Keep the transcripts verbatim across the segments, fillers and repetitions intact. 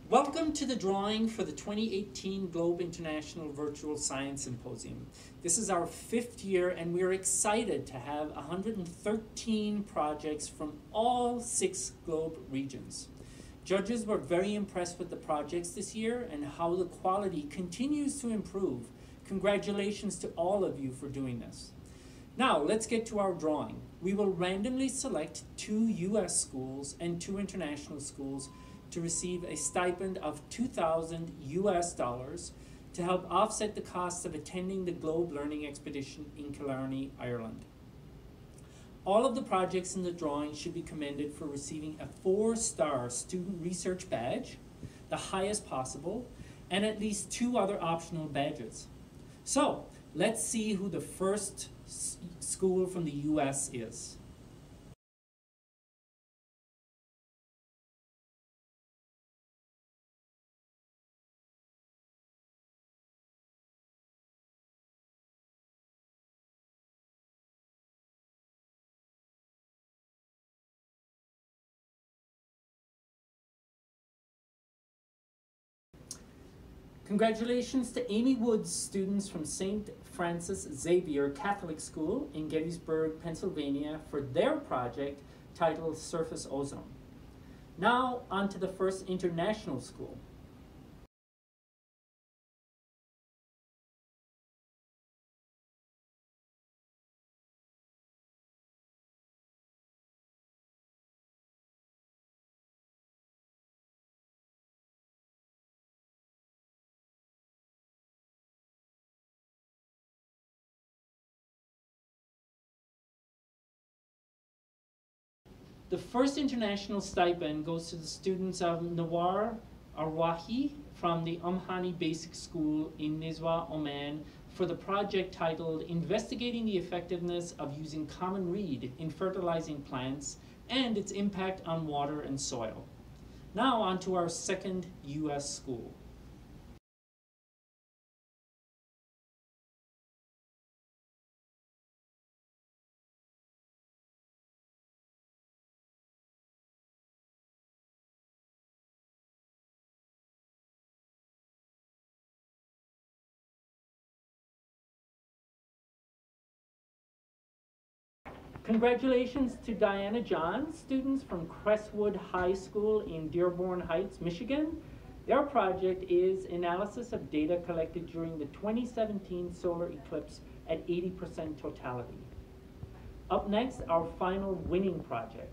Welcome to the drawing for the twenty eighteen Globe International Virtual Science Symposium. This is our fifth year and we're excited to have one hundred thirteen projects from all six Globe regions. Judges were very impressed with the projects this year and how the quality continues to improve. Congratulations to all of you for doing this. Now let's get to our drawing. We will randomly select two U S schools and two international schools to receive a stipend of two thousand U S dollars to help offset the costs of attending the Globe Learning Expedition in Killarney, Ireland. All of the projects in the drawing should be commended for receiving a four-star student research badge, the highest possible, and at least two other optional badges. So let's see who the first school from the U S is. Congratulations to Amy Woods students from Saint Francis Xavier Catholic School in Gettysburg, Pennsylvania for their project titled Surface Ozone. Now on to the first international school. The first international stipend goes to the students of Nawar Arwahi from the Umhani Basic School in Nizwa, Oman for the project titled Investigating the Effectiveness of Using Common Reed in Fertilizing Plants and its Impact on Water and Soil. Now on to our second U S school. Congratulations to Diana John, students from Crestwood High School in Dearborn Heights, Michigan. Their project is analysis of data collected during the twenty seventeen solar eclipse at eighty percent totality. Up next, our final winning project.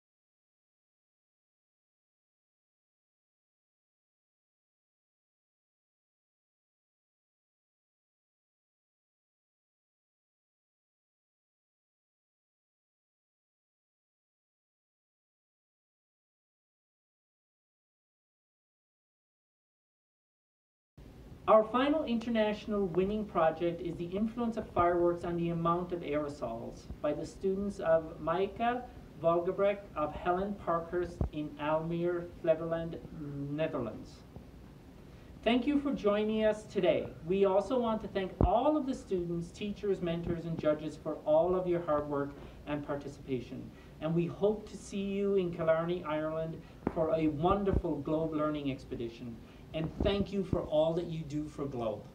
Our final international winning project is the influence of fireworks on the amount of aerosols by the students of Maaike Volgebrecht of Helen Parkhurst in Almere, Flevoland, Netherlands. Thank you for joining us today. We also want to thank all of the students, teachers, mentors, and judges for all of your hard work and participation. And we hope to see you in Killarney, Ireland for a wonderful Globe Learning Expedition. And thank you for all that you do for Globe.